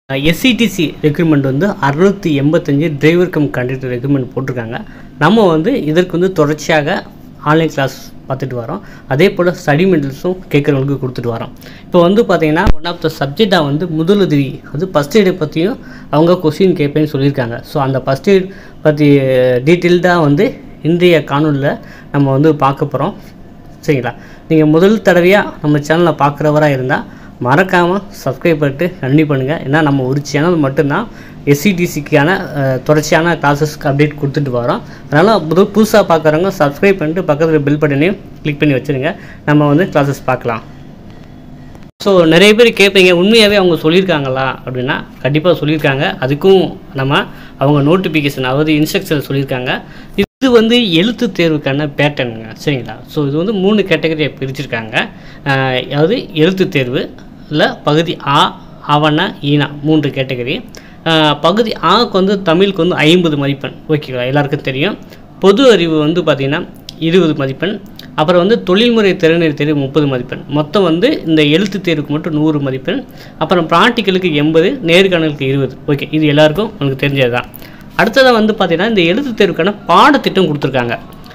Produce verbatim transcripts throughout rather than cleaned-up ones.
S E T C recruitment வந்து அறுநூற்று எண்பத்தி ஐந்து டிரைவர் கம் கண்டக்டர் recruitment போட்டிருக்காங்க. நம்ம வந்து இதற்கு வந்து தொடர்ச்சியாக ஆன்லைன் கிளாஸ் பார்த்துட்டு வரோம். அதே போல் ஸ்டடி மெட்டீரியல்ஸும் கேட்குறவங்களுக்கு கொடுத்துட்டு வரோம். இப்போ வந்து பார்த்தீங்கன்னா ஒன் ஆஃப் த சப்ஜெக்டாக வந்து முதலுதவி அது ஃபஸ்ட் எய்டை பற்றியும் அவங்க கொஸ்டின் கேட்பேன்னு சொல்லியிருக்காங்க. ஸோ அந்த ஃபஸ்ட் எய்ட் பற்றி டீட்டெயில்டாக வந்து இன்றைய காணொலியில் நம்ம வந்து பார்க்க போகிறோம். சரிங்களா? நீங்கள் முதல் தடவையாக நம்ம சேனலில் பார்க்குறவராக இருந்தால் மறக்காமல் சப்ஸ்கிரைப் பண்ணிட்டு கண்டினியூ பண்ணுங்கள். ஏன்னா நம்ம ஒரு சேனல் மட்டும்தான் S E T C-க்கான தொடர்ச்சியான கிளாஸஸ்க்கு அப்டேட் கொடுத்துட்டு வரோம். அதனால் புது புதுசாக பார்க்குறவங்க சப்ஸ்கிரைப் பண்ணிட்டு பக்கத்தில் பெல் பட்டனையும் கிளிக் பண்ணி வச்சுருங்க. நம்ம வந்து கிளாஸஸ் பார்க்கலாம். ஸோ நிறைய பேர் கேட்பீங்க, உண்மையாகவே அவங்க சொல்லியிருக்காங்களா அப்படின்னா கண்டிப்பாக சொல்லியிருக்காங்க. அதுக்கும் நம்ம அவங்க நோட்டிஃபிகேஷன் அதாவது இன்ஸ்ட்ரக்ஷன் சொல்லியிருக்காங்க. இது வந்து எழுத்து தேர்வுக்கான பேட்டர்னுங்க. சரிங்களா? ஸோ இது வந்து மூணு கேட்டகரியை பிரிச்சிருக்காங்க. அதாவது எழுத்து தேர்வு இல்லை பகுதி ஆ, ஆவண, ஈனா மூன்று கேட்டகரி. பகுதி ஆக்கு வந்து தமிழுக்கு வந்து ஐம்பது மதிப்பெண். ஓகேவா? எல்லாருக்கும் தெரியும். பொது அறிவு வந்து பார்த்திங்கன்னா இருபது மதிப்பெண். அப்புறம் வந்து தொழில்முறை திறனறி தேர்வு முப்பது மதிப்பெண். மொத்தம் வந்து இந்த எழுத்து தேர்வுக்கு மட்டும் நூறு மதிப்பெண். அப்புறம் ப்ராக்டிக்கலுக்கு எண்பது, நேர்காணலுக்கு இருபது. ஓகே, இது எல்லாருக்கும் உங்களுக்கு தெரிஞ்சது தான். அடுத்ததாக வந்து பார்த்திங்கன்னா இந்த எழுத்து தேர்வுக்கான பாடத்திட்டம் கொடுத்துருக்காங்க.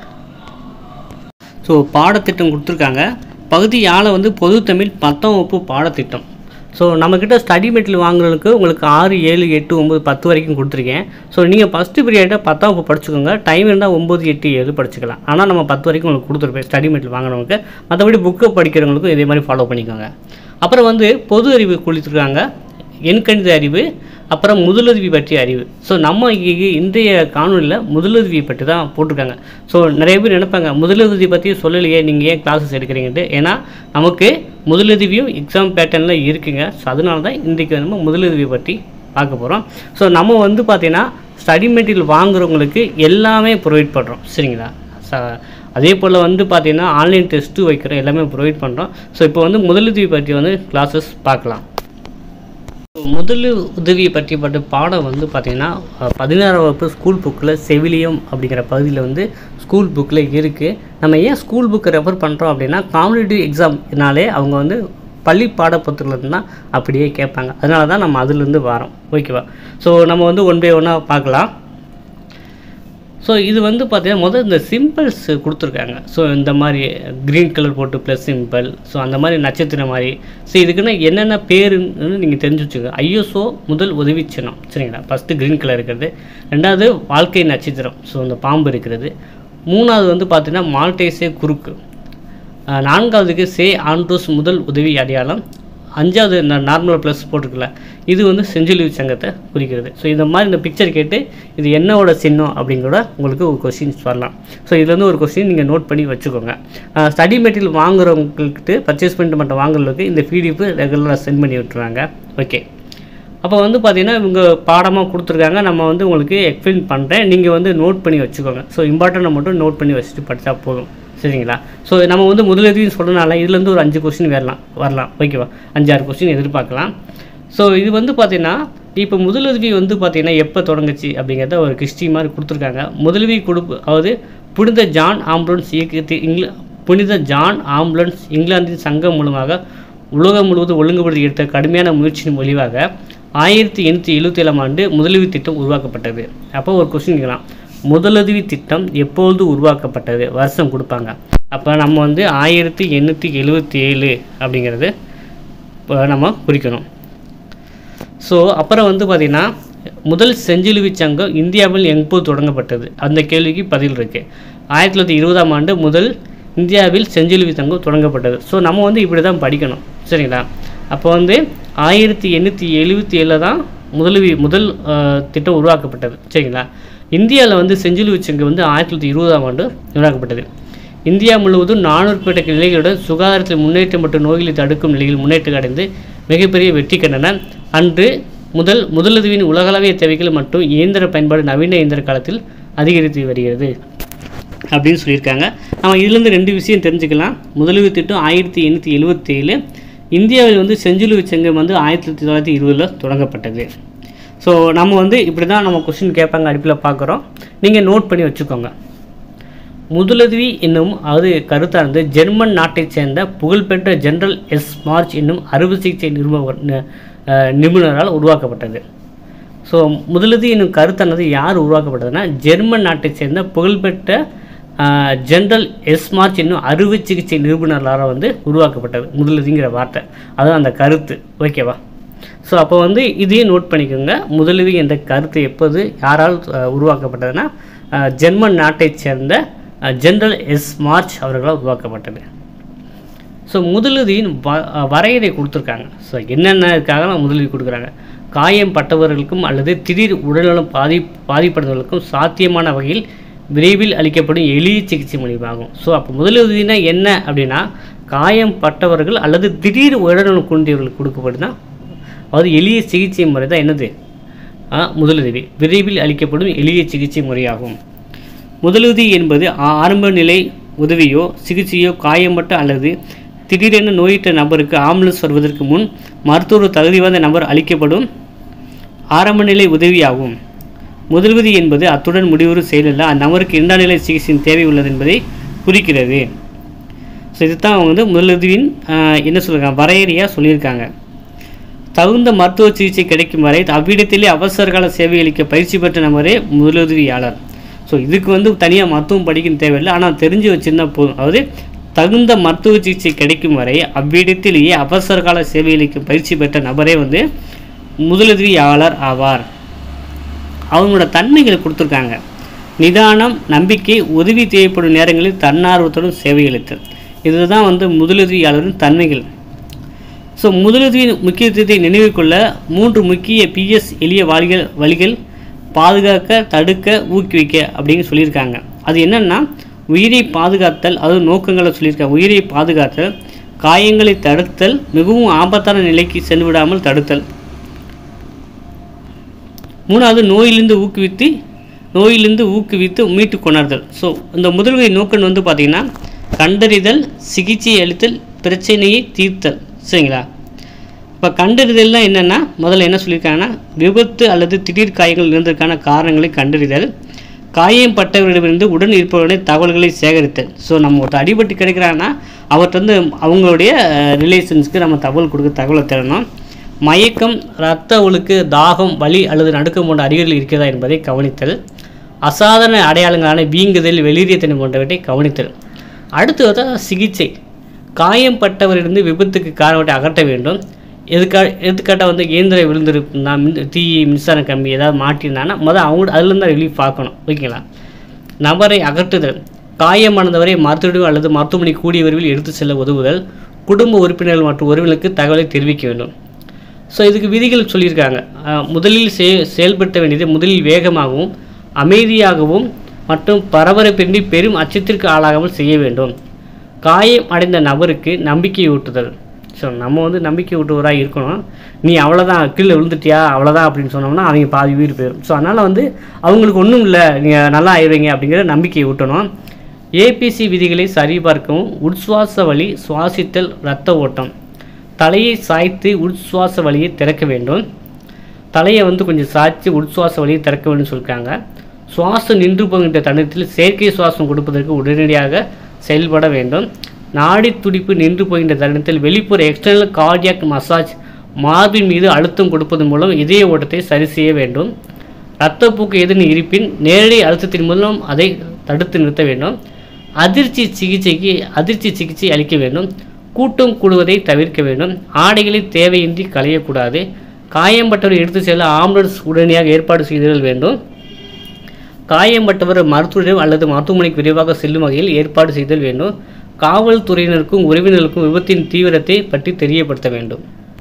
ஸோ பாடத்திட்டம் கொடுத்துருக்காங்க. பகுதி ஆள வந்து பொது தமிழ் பத்தாம் வகுப்பு பாடத்திட்டம். ஸோ நம்மக்கிட்ட ஸ்டடி மெட்டீரியல் வாங்குறதுக்கு உங்களுக்கு ஆறு ஏழு எட்டு ஒம்பது பத்து வரைக்கும் கொடுத்துருக்கேன். ஸோ நீங்கள் ஃபஸ்ட்டு பீரியடாக பத்தாம் வகுப்பு படிச்சுக்கோங்க. டைம் இருந்தால் ஒம்பது எட்டு ஏழு படிச்சுக்கலாம். ஆனால் நம்ம பத்து வரைக்கும் உங்களுக்கு கொடுத்துருப்பேன் ஸ்டடி மெட்டீரியல் வாங்குறவங்களுக்கு. மற்றபடி புக்கை படிக்கிறவங்களுக்கும் இதே மாதிரி ஃபாலோ பண்ணிக்கோங்க. அப்புறம் வந்து பொது அறிவு கொடுத்துருக்காங்க, எண்கணித அறிவு, அப்புறம் முதலுதவி பற்றிய அறிவு. ஸோ நம்ம இன்றைய காணொலியில் முதலுதவி பற்றி தான் போட்டிருக்காங்க. ஸோ நிறைய பேர் நினைப்பாங்க, முதலுதவி பற்றி சொல்லலையே, நீங்கள் ஏன் கிளாஸஸ் எடுக்கிறீங்கன்ட்டு. ஏன்னா நமக்கு முதலுதவியும் எக்ஸாம் பேட்டர்னில் இருக்குங்க. ஸோ அதனால தான் இன்றைக்கு நம்ம முதலுதவி பற்றி பார்க்க போகிறோம். ஸோ நம்ம வந்து பார்த்திங்கன்னா ஸ்டடி மெட்டீரியல் வாங்குறவங்களுக்கு எல்லாமே ப்ரொவைட் பண்ணுறோம். சரிங்களா? ச அதே போல் வந்து பார்த்திங்கன்னா ஆன்லைன் டெஸ்ட்டு வைக்கிறோம், எல்லாமே ப்ரொவைட் பண்ணுறோம். ஸோ இப்போ வந்து முதலுதவி பற்றி வந்து கிளாஸஸ் பார்க்கலாம். முதல் உதவியை பற்றி பட்ட பாடம் வந்து பார்த்திங்கன்னா பதினாறாம் வகுப்பு ஸ்கூல் புக்கில் செவிலியம் அப்படிங்கிற பகுதியில் வந்து ஸ்கூல் புக்கில் இருக்குது. நம்ம ஏன் ஸ்கூல் புக்கை ரெஃபர் பண்ணுறோம் அப்படின்னா காம்படிட்டிவ் எக்ஸாம்னாலே அவங்க வந்து பள்ளி பாட புத்தகத்துலேருந்து தான் அப்படியே கேட்பாங்க. அதனால தான் நம்ம அதுலேருந்து வரோம். ஓகேவா? ஸோ நம்ம வந்து ஒன் பை ஒன்னாக பார்க்கலாம். ஸோ இது வந்து பார்த்தீங்கன்னா முதல் இந்த சிம்பிள்ஸ் கொடுத்துருக்காங்க. ஸோ இந்த மாதிரி க்ரீன் கலர் போட்டு ப்ளஸ் சிம்பிள், ஸோ அந்த மாதிரி நட்சத்திரம் மாதிரி. ஸோ இதுக்குன்னா என்னென்ன பேருன்னு நீங்கள் தெரிஞ்சு வச்சுக்கோங்க. ஐ எஸ் ஓ முதல் உதவி சின்னம். சரிங்களா? ஃபஸ்ட்டு க்ரீன் கலர் இருக்கிறது. ரெண்டாவது வாழ்க்கை நட்சத்திரம், ஸோ அந்த பாம்பு இருக்கிறது. மூணாவது வந்து பார்த்திங்கன்னா மால்டேஸே குறுக்கு. நான்காவதுக்கு சே ஆண்ட்ரூஸ் முதல் உதவி அடையாளம். அஞ்சாவது நார்மல் ப்ளஸ் போட்டிருக்கல, இது வந்து செஞ்சிலுவை சங்கத்தை குறிக்கிறது. ஸோ இந்த மாதிரி இந்த பிக்சர் கேட்டு இது என்னோட சின்னம் அப்படிங்கிற உங்களுக்கு ஒரு கொஸ்டின்ஸ் வரலாம். ஸோ இதுலேருந்து ஒரு கொஸ்டின் நீங்கள் நோட் பண்ணி வச்சுக்கோங்க. ஸ்டடி மெட்டீரியல் வாங்குறவங்களுக்கு பர்ச்சேஸ் பண்ணிட்டு மட்டும் வாங்குறவங்களுக்கு இந்த பிடிஎஃப் ரெகுலராக சென்ட் பண்ணி விட்டுருவாங்க. ஓகே, அப்போ வந்து பார்த்திங்கன்னா இவங்க பாடமாக கொடுத்துருக்காங்க. நம்ம வந்து உங்களுக்கு எக்ஸ்பிளைன் பண்ணுறேன், நீங்கள் வந்து நோட் பண்ணி வச்சுக்கோங்க. ஸோ இம்பார்ட்டண்ட்டை மட்டும் நோட் பண்ணி வச்சுட்டு படித்தா போதும். சரிங்களா? ஸோ நம்ம வந்து முதலுதவின்னு சொல்கிறனால இதுலேருந்து ஒரு அஞ்சு கொஸ்டின் வரலாம் வரலாம் ஓகேவா? அஞ்சாறு கொஸ்டின் எதிர்பார்க்கலாம். ஸோ இது வந்து பார்த்திங்கன்னா இப்போ முதலுதவி வந்து பார்த்திங்கன்னா எப்போ தொடங்குச்சு அப்படிங்கிறத ஒரு கிறிஸ்டி மாதிரி கொடுத்துருக்காங்க. முதலுதவி கொடுப்பு அதாவது புனித ஜான் ஆம்புலன்ஸ் இயக்கத்தில் இங்கில புனித ஜான் ஆம்புலன்ஸ் இங்கிலாந்தின் சங்கம் மூலமாக உலகம் முழுவதும் ஒழுங்குபடுத்தி எடுத்த கடுமையான முயற்சியின் விளைவாக ஆயிரத்தி எண்ணூற்றி எழுபத்தி ஏழாம் ஆண்டு முதலுதவி திட்டம் உருவாக்கப்பட்டது. அப்போ ஒரு கொஸ்டின் கேட்கலாம், முதலுதவி திட்டம் எப்பொழுது உருவாக்கப்பட்டது, வருஷம் கொடுப்பாங்க. அப்போ நம்ம வந்து ஆயிரத்தி எண்ணூற்றி எழுபத்தி ஏழு அப்படிங்கிறது இப்போ நம்ம குறிக்கணும். ஸோ அப்புறம் வந்து பார்த்திங்கன்னா முதல் செஞ்சிலுவை சங்கம் இந்தியாவில் எப்போது தொடங்கப்பட்டது அந்த கேள்விக்கு பதில் இருக்குது. ஆயிரத்தி தொள்ளாயிரத்தி இருபதாம் ஆண்டு முதல் இந்தியாவில் செஞ்சிலுவை சங்கம் தொடங்கப்பட்டது. ஸோ நம்ம வந்து இப்படி தான் படிக்கணும். சரிங்களா? அப்போ வந்து ஆயிரத்தி எண்ணூற்றி எழுபத்தி ஏழில் தான் முதலுவி முதல் திட்டம் உருவாக்கப்பட்டது. சரிங்களா? இந்தியாவில் வந்து செஞ்சிலுவை சங்கம் வந்து ஆயிரத்தி தொள்ளாயிரத்தி இருபதாம் ஆண்டு உருவாக்கப்பட்டது. இந்தியா முழுவதும் நானூறுபேட்ட நிலைகளுடன் சுகாதாரத்தில் முன்னேற்றம் மற்றும் நோய்களை தடுக்கும் நிலையில் முன்னேற்றம் அடைந்து மிகப்பெரிய வெற்றி கண்டன. அன்று முதல் முதலுதவியின் உலகளவிய தேவைகள் மற்றும் இயந்திர பயன்பாடு நவீன இயந்திர காலத்தில் அதிகரித்து வருகிறது அப்படின்னு சொல்லியிருக்காங்க. நம்ம இதுலேருந்து ரெண்டு விஷயம் தெரிஞ்சுக்கலாம். முதலுதவி திட்டம் ஆயிரத்தி எண்ணூற்றி எழுபத்தி ஏழு, இந்தியாவில் வந்து செஞ்சிலுவை சங்கம் வந்து ஆயிரத்தி தொள்ளாயிரத்தி இருபதில் தொடங்கப்பட்டது. ஸோ நம்ம வந்து இப்படி தான் நம்ம கொஸ்டின் கேட்பாங்க அடிப்பில் பார்க்குறோம். நீங்கள் நோட் பண்ணி வச்சுக்கோங்க. முதலுதவி என்னும் அது கருத்தானது ஜெர்மன் நாட்டைச் சேர்ந்த புகழ்பெற்ற ஜெனரல் எஸ் மார்ச் என்னும் அறுவை சிகிச்சை நிறுவ நிபுணரால் உருவாக்கப்பட்டது. ஸோ முதலுதவி என்னும் கருத்தானது யார் உருவாக்கப்பட்டதுன்னா ஜெர்மன் நாட்டை சேர்ந்த புகழ்பெற்ற ஜென்ரல் எஸ்மார்ச் என்னும் அறுவை சிகிச்சை நிபுணரால் வந்து உருவாக்கப்பட்டது முதலுதவிங்கிற வார்த்தை. அதுதான் அந்த கருத்து. ஓகேவா? ஸோ அப்போ வந்து இதையும் நோட் பண்ணிக்கோங்க. முதலுதவி என்ற கருத்து எப்போது யாரால் உருவாக்கப்பட்டதுன்னா ஜெர்மன் நாட்டை சேர்ந்த ஜென்ரல் எஸ்மார்ச் அவர்களால் உருவாக்கப்பட்டது. ஸோ முதலுதவியின் வ வரையறை கொடுத்துருக்காங்க. ஸோ என்னென்னக்காக முதலுதவி கொடுக்குறாங்க? காயம் பட்டவர்களுக்கும் அல்லது திடீர் உடல்நலம் பாதி பாதிப்படுவர்களுக்கும் சாத்தியமான வகையில் விரைவில் அளிக்கப்படும் எளிய சிகிச்சை மூலியமாகும். ஸோ அப்போ முதலுதவினா என்ன அப்படின்னா காயம் பட்டவர்கள் அல்லது திடீர் உடல்நலம் குன்றியவர்களுக்கு கொடுக்கப்படுதுன்னா அது எளிய சிகிச்சை முறை தான் என்னது முதலுதவி. விரைவில் அளிக்கப்படும் எளிய சிகிச்சை முறையாகும். முதலுதவி என்பது ஆரம்ப நிலை உதவியோ சிகிச்சையோ காயம்பட்ட அல்லது திடீரென நோயிட்ட நபருக்கு ஆம்புலன்ஸ் வருவதற்கு முன் மருத்துவ தகுதி வாய்ந்த நபர் அளிக்கப்படும் ஆரம்ப நிலை உதவியாகும். முதலுதவி என்பது அத்துடன் முடிவுறு செயலல்ல, அந்நபருக்கு இரண்டாம் நிலை சிகிச்சையின் தேவை உள்ளது என்பதை குறிக்கிறது. ஸோ இதுதான் அவங்க வந்து முதலுதவியின் என்ன சொல்லியிருக்காங்க வரையறையாக சொல்லியிருக்காங்க. தகுந்த மருத்துவ சிகிச்சை கிடைக்கும் வரை அவ்விடத்திலே அவசரகால சேவை அளிக்க பயிற்சி பெற்ற நபரே முதலுதவியாளர். ஸோ இதுக்கு வந்து தனியாக மருத்துவம் படிக்கணும் தேவையில்லை, ஆனால் தெரிஞ்சு வச்சுருந்தா போதும். அதாவது தகுந்த மருத்துவ சிகிச்சை கிடைக்கும் வரை அவ்விடத்திலேயே அவசரகால சேவை அளிக்கும் பயிற்சி பெற்ற நபரே வந்து முதலுதவியாளர் ஆவார். அவங்களோட தன்மைகளை கொடுத்துருக்காங்க. நிதானம், நம்பிக்கை, உதவி தேவைப்படும் நேரங்களில் தன்னார்வத்துடன் சேவை அளித்தல். இதுதான் வந்து முதலுதவியாளரின் தன்மைகள். ஸோ முதலுதவியின் முக்கியத்துவத்தை நினைவில் கொள்ள மூன்று முக்கிய பிஎஸ் எளிய வழிகள் வழிகள் பாதுகாக்க, தடுக்க, ஊக்குவிக்க அப்படின்னு சொல்லியிருக்காங்க. அது என்னென்னா உயிரை பாதுகாத்தல், அது நோக்கங்களை சொல்லியிருக்காங்க. உயிரை பாதுகாத்தல், காயங்களை தடுத்தல், மிகவும் ஆபத்தான நிலைக்கு சென்று விடாமல் தடுத்தல். மூணாவது நோயிலிருந்து ஊக்குவித்து நோயிலிருந்து ஊக்குவித்து மீட்டு கொணர்தல். ஸோ இந்த முதலுதவி நோக்கம் வந்து பார்த்திங்கன்னா கண்டறிதல், சிகிச்சை அளித்தல், பிரச்சனையை தீர்த்தல். சரிங்களா? இப்போ கண்டறிதல்லாம் என்னென்னா முதல்ல என்ன சொல்லியிருக்காங்கன்னா விபத்து அல்லது திடீர் காயங்கள் இருந்ததற்கான காரணங்களை கண்டறிதல், காயம் பட்டவர்களிடமிருந்து உடன் இருப்பவர்களுடைய தகவல்களை சேகரித்தல். ஸோ நம்ம ஒருத்தர் அடிபட்டு கிடைக்கிறாங்கன்னா அவர்கிட்ட வந்து அவங்களுடைய ரிலேஷன்ஸ்க்கு நம்ம தகவல் கொடுக்க தகவலை தரணும். மயக்கம், இரத்த ஒழுக்கு, தாகம், வலி அல்லது நடுக்கம் போன்ற அறிகுறிகள் இருக்கிறதா என்பதை கவனித்தல். அசாதாரண அடையாளங்களான வீங்குதல், வெளிரியத்தனை போன்றவற்றை கவனித்தல். அடுத்தது சிகிச்சை. காயம்பட்டவரிலிருந்து விபத்துக்கு காரணத்தை அகற்ற வேண்டும். எதுக்கா எடுத்துக்காட்டாக வந்து இயந்திரம் விழுந்திருக்குன்னா மின் தீ மின்சார கம்பி ஏதாவது மாட்டியிருந்தாங்கன்னா முதல் அவங்க அதுலேருந்து ரிலீஃப் பார்க்கணும். ஓகேங்களா? நபரை அகற்றுதல். காயமானவரை மருத்துவ அல்லது மருத்துவமனை கூடிய விரைவில் எடுத்து செல்ல உதவுதல். குடும்ப உறுப்பினர்கள் மற்றும் உறவினருக்கு தகவலை தெரிவிக்க வேண்டும். ஸோ இதுக்கு விதிகள் சொல்லியிருக்காங்க. முதலில் செ செயல்படுத்த வேண்டியது முதலில் வேகமாகவும் அமைதியாகவும் மற்றும் பரபரப்பின்றி பெரும் அச்சத்திற்கு ஆளாகாமல் செய்ய வேண்டும். காயம் அடைந்த நபருக்கு நம்பிக்கை ஊட்டுதல். ஸோ நம்ம வந்து நம்பிக்கை ஊட்டுவராக இருக்கணும். நீ அவ்வளோதான், கீழே விழுந்துட்டியா அவ்வளோதான் அப்படின்னு சொன்னோம்னா அவங்க பாதி உயிர் போயிடும். ஸோ அதனால் வந்து அவங்களுக்கு ஒன்றும் இல்லை, நீங்கள் நல்லா ஆயிடுவீங்க அப்படிங்கிற நம்பிக்கையை ஊட்டணும். ஏபிசி விதிகளை சரிபார்க்கவும். உட்சுவாச வழி சுவாசித்தல், இரத்த ஓட்டம். தலையை சாய்த்து உட்சுவாச வழியை திறக்க வேண்டும். தலையை வந்து கொஞ்சம் சாய்ச்சி உட்சுவாச வழியை திறக்க வேண்டும் சொல்லியிருக்காங்க. சுவாசம் நின்று போகின்ற தருணத்தில் செயற்கை சுவாசம் கொடுப்பதற்கு உடனடியாக செயல்பட வேண்டும். நாடி துடிப்பு நின்று போகின்ற தருணத்தில் வெளிப்புற எக்ஸ்டர்னல் கார்டியாக் மசாஜ் மார்பின் மீது அழுத்தம் கொடுப்பதன் மூலம் இதய ஓட்டத்தை சரி செய்ய வேண்டும். இரத்தப்போக்கு எதிர்ப்பு இருப்பின் நேரடி அழுத்தத்தின் மூலம் அதை தடுத்து நிறுத்த வேண்டும். அதிர்ச்சி சிகிச்சைக்கு அதிர்ச்சி சிகிச்சை அளிக்க வேண்டும். கூட்டம் கூடுவதை தவிர்க்க வேண்டும். ஆடைகளை தேவையின்றி களையக்கூடாது. காயம்பட்டவரை எடுத்து செல்ல ஆம்புலன்ஸ் உடனடியாக ஏற்பாடு செய்தல் வேண்டும். காயம்பட்டவர் மருத்துவரிடம் அல்லது மருத்துவமனைக்கு விரைவாக செல்லும் வகையில் ஏற்பாடு செய்தல் வேண்டும். காவல்துறையினருக்கும் உறவினருக்கும் விபத்தின் தீவிரத்தை பற்றி தெரியப்படுத்த வேண்டும்.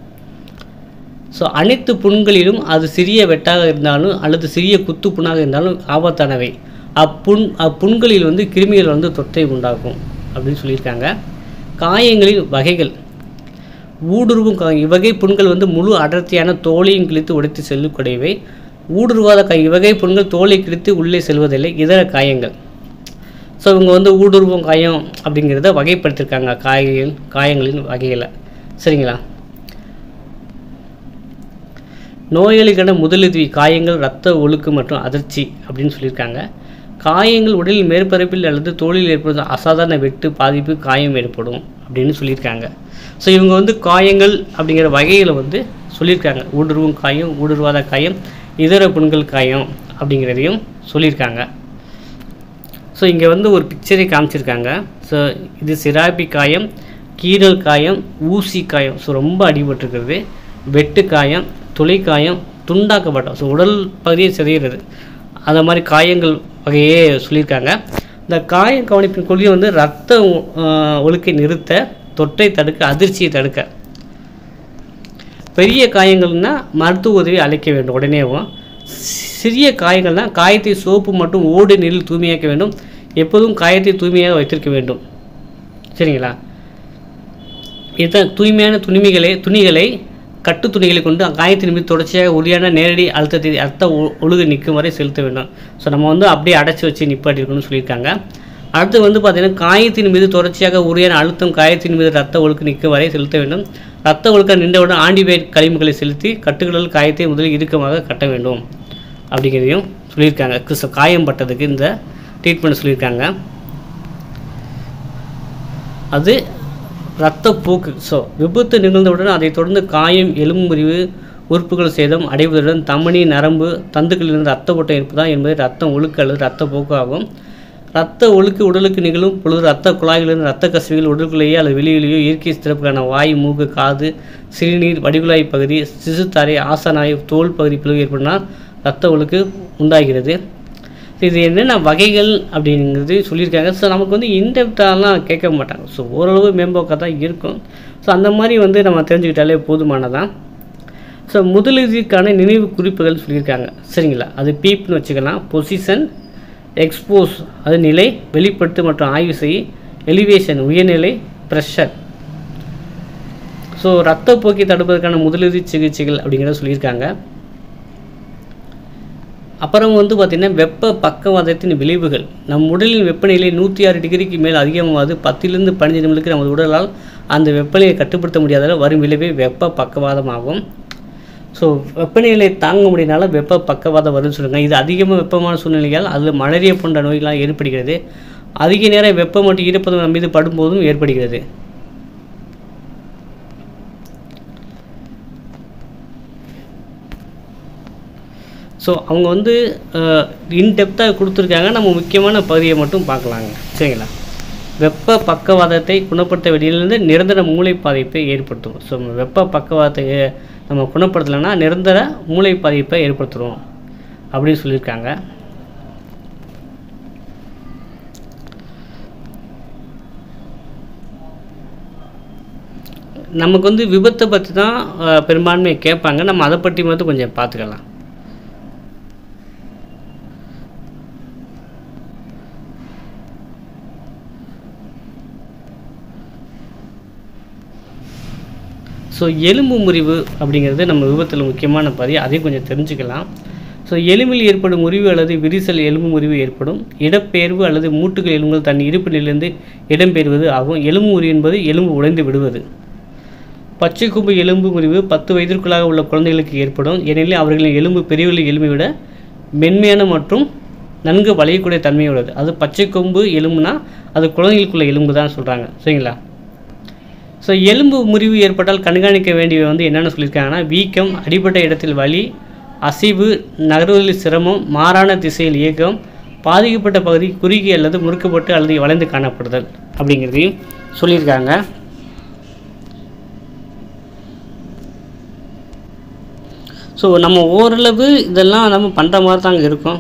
ஸோ அனைத்து புண்களிலும் அது சிறிய வெட்டாக இருந்தாலும் அல்லது சிறிய குத்து புண்ணாக இருந்தாலும் ஆபத்தானவை. அப்புண் அப்புண்களில் வந்து கிருமிகள் வந்து தொற்றை உண்டாகும் அப்படின்னு சொல்லியிருக்காங்க. காயங்களின் வகைகள். ஊடுருவும் இவ்வகை புண்கள் வந்து முழு அடர்த்தியான தோலையும் கிழித்து உடைத்து செல்லக்கூடியவை. ஊடுருவாத கை இவ்வகை புண்கள் தோலை கிழித்து உள்ளே செல்வதில்லை. இதர காயங்கள். ஸோ இவங்க வந்து ஊடுருவும் காயம் அப்படிங்கிறத வகைப்படுத்தியிருக்காங்க காயங்கள் காயங்களின் வகைகளை. சரிங்களா? நோயாளிக்கான முதலுதவி. காயங்கள், இரத்த ஒழுக்கு மற்றும் அதிர்ச்சி அப்படின்னு சொல்லியிருக்காங்க. காயங்கள் உடலில் மேற்பரப்பில் அல்லது தோலில் ஏற்படும் அசாதாரண வெட்டு பாதிப்பு காயம் ஏற்படும் அப்படின்னு சொல்லியிருக்காங்க. ஸோ இவங்க வந்து காயங்கள் அப்படிங்கிற வகையில் வந்து சொல்லியிருக்காங்க. ஊடுருவும் காயம், ஊடுருவாத காயம், இதர புண்கள் காயம் அப்படிங்கிறதையும் சொல்லியிருக்காங்க. ஸோ இங்கே வந்து ஒரு பிக்சரை காமிச்சிருக்காங்க. ஸோ இது சிராபி காயம், கீரல் காயம், ஊசி காயம், ஸோ ரொம்ப அடிபட்டிருக்கிறது, வெட்டு காயம், துளை காயம், துண்டாக்கப்பட்டோம், ஸோ உடல் பகுதியை சிதைகிறது, அந்த மாதிரி காயங்கள் வகையே சொல்லியிருக்காங்க. இந்த காய கவனிப்பின் கொள்கை வந்து இரத்த ஒழுக்கை நிறுத்த, தொற்றை தடுக்க, அதிர்ச்சியை தடுக்க. பெரிய காயங்கள்னால் மருத்துவ உதவி அளிக்க வேண்டும் உடனேவும். சிறிய காயங்கள்னால் காயத்தை சோப்பு மற்றும் ஓடு நீரில் தூய்மையாக்க வேண்டும். எப்போதும் காயத்தை தூய்மையாக வைத்திருக்க வேண்டும். சரிங்களா? இத்தனை தூய்மையான துணிமைகளை துணிகளை கட்டு துணிகளை கொண்டு காயத்தின் மீது தொடர்ச்சியாக உரியான நேரடி அழுத்தத்தை ரத்த ஒழுகு நிற்கும் வரை செலுத்த வேண்டும். ஸோ நம்ம வந்து அப்படியே அடைச்சி வச்சு நிப்பாட்டிருக்கணும்னு சொல்லியிருக்காங்க. அடுத்து வந்து பார்த்திங்கன்னா காயத்தின் மீது தொடர்ச்சியாக உரியான அழுத்தம் காயத்தின் மீது ரத்த ஒழுக்கு நிற்கும் வரை செலுத்த வேண்டும். ரத்த ஒழுக்கம் நின்றவுடன் ஆன்டிபயோட்டிக் கழிவுகளை செலுத்தி கட்டுகளில் காயத்தை முதலில் இறுக்கமாக கட்ட வேண்டும் அப்படிங்கிறதையும் சொல்லியிருக்காங்க. ஸோ காயம் பட்டதுக்கு இந்த ட்ரீட்மெண்ட் சொல்லியிருக்காங்க. அது இரத்தப்போக்கு. ஸோ விபத்து நிகழ்ந்தவுடன் அதை தொடர்ந்து காயம், எலும்பு முறிவு, உறுப்புகள் சேதம் அடைவதுடன் தமனி, நரம்பு, தந்துக்களிலிருந்து இரத்த ஓட்டம் இருப்பதா என்பது இரத்தம் ஒழுக்கு அல்லது இரத்தப்போக்கு ஆகும். இரத்த ஒழுக்கு உடலுக்கு நிகழும் பொழுது இரத்த குழாய்களிலிருந்து இரத்த கசிவுகள் உடலுக்குள்ளேயே அல்லது வெளியிலேயோ இயற்கை சிறப்புக்கான வாய், மூக்கு, காது, சிறுநீர், வடிகுழாய் பகுதி, சிசுத்தாரை, ஆசனாய், தோல் பகுதி பிளவு ஏற்படுனால் இரத்த ஒழுக்கு உண்டாகிறது. இது என்னென்ன வகைகள் அப்படிங்கிறது சொல்லியிருக்காங்க. ஸோ நமக்கு வந்து இன்டெப்டாலாம் கேட்க மாட்டாங்க. ஸோ ஓரளவு மேம்போக்காக தான் இருக்கும். ஸோ அந்த மாதிரி வந்து நம்ம தெரிஞ்சுக்கிட்டாலே போதுமானதான். ஸோ முதலுதவிக்கான நினைவு குறிப்புகள் சொல்லியிருக்காங்க. சரிங்களா? அது பீப்னு வச்சுக்கலாம். பொசிஷன், எக்ஸ்போஸ் அது நிலை, வெளிப்படுத்து மற்றும் ஆய்வு செய், எலிவேஷன் உயர்நிலை, ப்ரெஷர். ஸோ இரத்தப்போக்கை தடுப்பதற்கான முதலுதவி சிகிச்சைகள் அப்படிங்கிறத சொல்லியிருக்காங்க. அப்புறம் வந்து பார்த்திங்கன்னா வெப்ப பக்கவாதத்தின் விளைவுகள். நம் உடலின் வெப்பநிலை நூற்றி ஆறு டிகிரிக்கு மேல் அதிகமாவது பத்திலிருந்து பதினஞ்சு நிமிடத்துக்கு நமது உடலால் அந்த வெப்பநிலையை கட்டுப்படுத்த முடியாத வரும் விளைவே வெப்ப பக்கவாதமாகும். ஸோ வெப்பநிலை தாங்க முடியனால வெப்ப பக்கவாதம் வரும்னு சொல்லுங்கள். இது அதிகமாக வெப்பமான சூழ்நிலையால் அதில் மலேரியா போன்ற நோய்களால் ஏற்படுகிறது. அதிக நேரம் வெப்பம் மற்றும் ஈரப்பதம் நம்ம மீது படும்போதும் ஏற்படுகிறது. ஸோ அவங்க வந்து இன்டெப்த்தாக கொடுத்துருக்காங்க. நம்ம முக்கியமான பகுதியை மட்டும் பார்க்கலாங்க. சரிங்களா? வெப்ப பக்கவாதத்தை குணப்படுத்த வெளியிலிருந்து நிரந்தர மூளை பாதிப்பை ஏற்படுத்தும். ஸோ வெப்ப பக்கவாதத்தை நம்ம குணப்படுத்தலைன்னா நிரந்தர மூளை பாதிப்பை ஏற்படுத்துகிறோம் அப்படின்னு சொல்லியிருக்காங்க. நமக்கு வந்து விபத்தை பற்றி தான் பெரும்பான்மையை கேட்பாங்க. நம்ம அதை பற்றி மட்டும் கொஞ்சம் பார்த்துக்கலாம். ஸோ எலும்பு முறிவு அப்படிங்கிறது நம்ம விபத்தில் முக்கியமான பகுதி. அதையும் கொஞ்சம் தெரிஞ்சுக்கலாம். ஸோ எலும்பில் ஏற்படும் முறிவு அல்லது விரிசல் எலும்பு முறிவு ஏற்படும். இடப்பெயர்வு அல்லது மூட்டுகள் எலும்புகள் தன் இருப்பு நிலையிலிருந்து இடம்பெயர்வது ஆகும். எலும்பு முறிவு என்பது எலும்பு உடைந்து விடுவது. பச்சை கொம்பு எலும்பு முறிவு பத்து வயதிற்குள்ளாக உள்ள குழந்தைகளுக்கு ஏற்படும். ஏனெனில் அவர்களின் எலும்பு பெரியவர்களின் எலும்பை விட மென்மையான மற்றும் நன்கு வளையக்கூடிய தன்மை உள்ளது. அது பச்சை கொம்பு எலும்புனா அது குழந்தைகளுக்குள்ள எலும்பு தான் சொல்கிறாங்க. சரிங்களா? ஸோ எலும்பு முறிவு ஏற்பட்டால் கண்காணிக்க வேண்டியவை வந்து என்னென்னு சொல்லியிருக்காங்கன்னா வீக்கம், அடிப்பட்ட இடத்தில் வலி, அசைவு, நகர்வதில் சிரமம், மாறான திசையில் இயக்கம், பாதிக்கப்பட்ட பகுதி குறுகி அல்லது முறுக்கப்பட்டு அல்லது வளைந்து காணப்படுதல் அப்படிங்கிறதையும் சொல்லியிருக்காங்க. ஸோ நம்ம ஓரளவு இதெல்லாம் நம்ம பண்ணுற மாதிரி தாங்க இருக்கும்.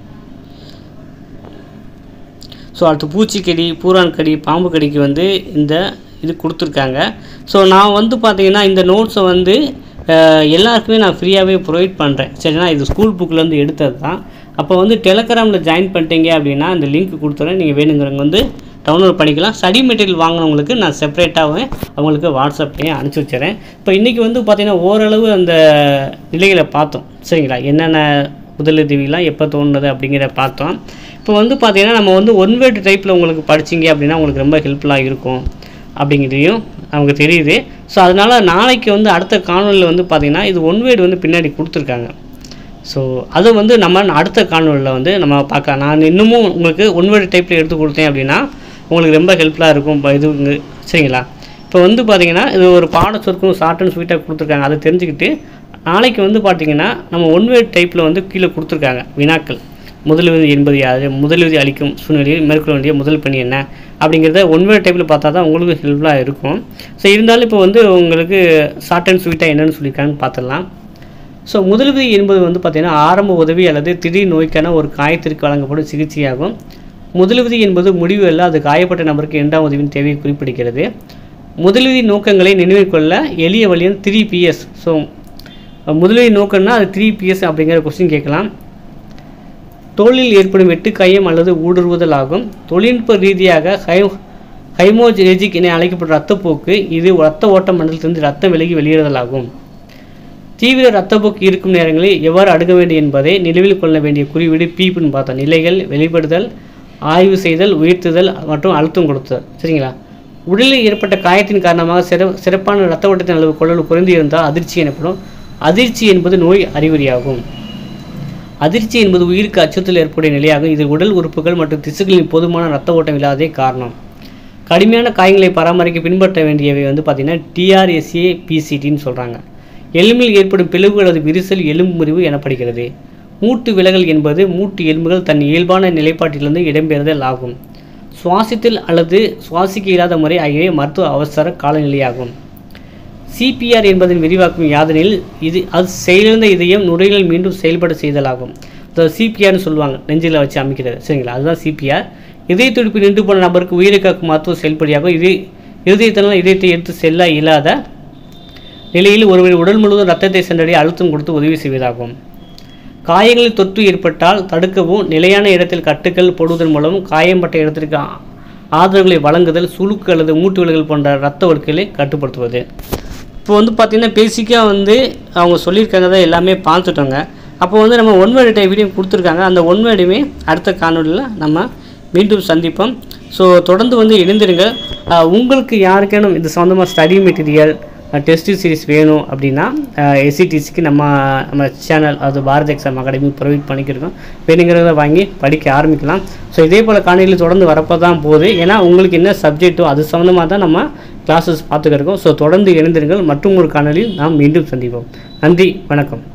ஸோ அடுத்து பூச்சிக்கடி, பூரான் கடி, பாம்பு கடிக்கு வந்து இந்த இது கொடுத்துருக்காங்க. ஸோ நான் வந்து பார்த்திங்கன்னா இந்த நோட்ஸை வந்து எல்லாருக்குமே நான் ஃப்ரீயாகவே ப்ரொவைட் பண்ணுறேன். சரிங்களா? இது ஸ்கூல் புக்கிலேருந்து எடுத்தது தான். அப்போ வந்து டெலகிராமில் ஜாயின் பண்ணிட்டீங்க அப்படின்னா அந்த லிங்க் கொடுத்துறேன். நீங்கள் வேணுங்கிறவங்க வந்து டவுன்லோட் பண்ணிக்கலாம். ஸ்டடி மெட்டீரியல் வாங்கினவங்களுக்கு நான் செப்பரேட்டாகவே அவங்களுக்கு வாட்ஸ்அப்லேயும் அனுப்பிச்சி வச்சுறேன். இப்போ இன்றைக்கி வந்து பார்த்திங்கன்னா ஓரளவு அந்த நிலைகளை பார்த்தோம். சரிங்களா? என்னென்ன முதலுதவிலாம் எப்போ தோணுது அப்படிங்கிற பார்த்தோம். இப்போ வந்து பார்த்திங்கன்னா நம்ம வந்து ஒன் வேர்டு டைப்பில் உங்களுக்கு படிச்சிங்க அப்படின்னா உங்களுக்கு ரொம்ப ஹெல்ப்ஃபுல்லாக இருக்கும் அப்படிங்கிறதையும் நமக்கு தெரியுது. ஸோ அதனால் நாளைக்கு வந்து அடுத்த காணொலியில் வந்து பார்த்திங்கன்னா இது ஒன் வேர்டு வந்து பின்னாடி கொடுத்துருக்காங்க. ஸோ அதை வந்து நம்ம அடுத்த காணொலியில் வந்து நம்ம பார்க்கலாம். நான் இன்னமும் உங்களுக்கு ஒன் வேர்டு டைப்பில் எடுத்து கொடுத்தேன் அப்படின்னா உங்களுக்கு ரொம்ப ஹெல்ப்ஃபுல்லாக இருக்கும் இது. சரிங்களா? இப்போ இப்போ வந்து பார்த்திங்கன்னா இது ஒரு பாட சொற்கும் ஷார்ட் அண்ட் ஸ்வீட்டாக கொடுத்துருக்காங்க. அதை தெரிஞ்சுக்கிட்டு நாளைக்கு வந்து பார்த்திங்கன்னா நம்ம ஒன் வேர்ட் டைப்பில் வந்து கீழே கொடுத்துருக்காங்க வினாக்கள். முதலுதவி என்பது யாது, முதலுதவி அளிக்கும் சூழ்நிலையில் மேற்கொள்ள வேண்டிய முதல் பணி என்ன அப்படிங்கிறத ஒன் வேர்ட் டைப்பில் பார்த்தா தான் உங்களுக்கு ஹெல்ப்ஃபுல்லாக இருக்கும். ஸோ இருந்தாலும் இப்போ வந்து உங்களுக்கு ஷார்ட் அண்ட் ஸ்வீட்டாக என்னென்னு சொல்லியிருக்காங்கன்னு பார்த்துடலாம். ஸோ முதலுதவி என்பது வந்து பார்த்திங்கன்னா ஆரம்ப உதவி அல்லது திடீர் நோய்க்கான ஒரு காயத்திற்கு வழங்கப்படும் சிகிச்சையாகும். முதலுதவி என்பது முடிவு அல்ல, அது காயப்பட்ட நபருக்கு இரண்டாம் உதவியின் தேவையை குறிப்பிடுகிறது. முதலுதவி நோக்கங்களை நினைவில் கொள்ள எளிய வழியின் த்ரீ பிஎஸ். ஸோ முதலுதவி நோக்கம்னா அது த்ரீ பிஎஸ் அப்படிங்கிற கொஸ்டின் கேட்கலாம். தோலில் ஏற்படும் வெட்டுக்காயம் அல்லது ஊடுருவுதல் ஆகும். தொழில்நுட்ப ரீதியாக ஹை ஹைமோஜெனஜிக் என அழைக்கப்பட்ட இரத்தப்போக்கு. இது இரத்த ஓட்ட மண்டலத்திலிருந்து ரத்தம் விலகி வெளியேறுதல் ஆகும். தீவிர இரத்தப்போக்கு இருக்கும் நேரங்களில் எவ்வாறு அணுக வேண்டும் என்பதை நினைவில் கொள்ள வேண்டிய குறியீடு பீப்புன்னு பார்த்தோம். நிலைகள், வெளிப்படுதல், ஆய்வு செய்தல், உயர்த்துதல் மற்றும் அழுத்தம் கொடுத்தல். சரிங்களா? உடலில் ஏற்பட்ட காயத்தின் காரணமாக சிற சிறப்பான இரத்த ஓட்டத்தின் அளவு கொள்ளல் குறைந்து இருந்தால் அதிர்ச்சி எனப்படும். அதிர்ச்சி என்பது நோய் அறிகுறியாகும். அதிர்ச்சி என்பது உயிருக்கு அச்சுறுத்தல் ஏற்படைய நிலையாகும். இது உடல் உறுப்புகள் மற்றும் திசுக்களின் போதுமான இரத்த ஓட்டம் இல்லாதே காரணம். கடுமையான காயங்களை பராமரிக்க பின்பற்ற வேண்டியவை வந்து பார்த்திங்கன்னா டிஆர்எஸ்ஏ பிசிடின்னு சொல்கிறாங்க. எலும்பில் ஏற்படும் பிளவு அல்லது விரிசல் எலும்பு முறிவு எனப்படுகிறது. மூட்டு விலகல் என்பது மூட்டு எலும்புகள் தன் இயல்பான நிலைப்பாட்டிலிருந்து இடம்பெறுதல் ஆகும். சுவாசித்தல் அல்லது சுவாசிக்க இயலாத முறை ஆகியவை மருத்துவ அவசர காலநிலையாகும். சிபிஆர் என்பதன் விரிவாக்கம் யாதெனில் இது அது செயலிழந்த இதயம் நுரையீரல் மீண்டும் செயல்பட செய்தலாகும். ஸோ சிபிஆர்னு சொல்லுவாங்க, நெஞ்சில் வச்சு அமைக்கிறது. சரிங்களா? அதுதான் சிபிஆர். இதய துடிப்பு நின்று போன நபருக்கு உயிரை காக்கும் மருத்துவ செயல்படியாகும். இது இருதயத்தினால் இதயத்தை எடுத்து செல்ல இயலாத நிலையில் ஒருவர் உடல் முழுவதும் இரத்தத்தை சென்றடைய அழுத்தம் கொடுத்து உதவி செய்வதாகும். காயங்களில் தொற்று ஏற்பட்டால் தடுக்கவும் நிலையான இடத்தில் கட்டுக்கள் போடுவதன் மூலம் காயம்பட்ட இடத்திற்கு ஆதரவுகளை வழங்குதல், சுளுக்கு அல்லது மூட்டு விலகல் போன்ற இரத்த ஒழுக்குகளை கட்டுப்படுத்துவது. இப்போ வந்து பார்த்திங்கன்னா பேசிக்காக வந்து அவங்க சொல்லியிருக்காங்க தான் எல்லாமே பார்த்துட்டோங்க. அப்போ வந்து நம்ம ஒன் வேர்டு வீடியோ கொடுத்துருக்காங்க. அந்த ஒன் வேர்டுமே அடுத்த காணொலியில் நம்ம மீண்டும் சந்திப்போம். ஸோ தொடர்ந்து வந்து இணைந்திருங்க. உங்களுக்கு யாருக்கேனும் இது சம்மந்தமாக ஸ்டடி மெட்டீரியல் டெஸ்ட் சீரிஸ் வேணும் அப்படின்னா எஸ்இடிசிக்கு நம்ம நம்ம சேனல் அது பாரத் எக்ஸாம் அகாடமி ப்ரொவைட் பண்ணிக்கிருக்கோம். வேணுங்கிறத வாங்கி படிக்க ஆரம்பிக்கலாம். ஸோ இதே போல் காணொலியில் தொடர்ந்து வரப்போ தான் போகுது. ஏன்னா உங்களுக்கு என்ன சப்ஜெக்ட்டோ அது சம்மந்தமாக தான் நம்ம கிளாஸஸ் பார்த்துக்கிருக்கோம். ஸோ தொடர்ந்து இணைந்திருங்கள். மற்றும் ஒரு காணொலியில் நாம் மீண்டும் சந்திப்போம். நன்றி, வணக்கம்.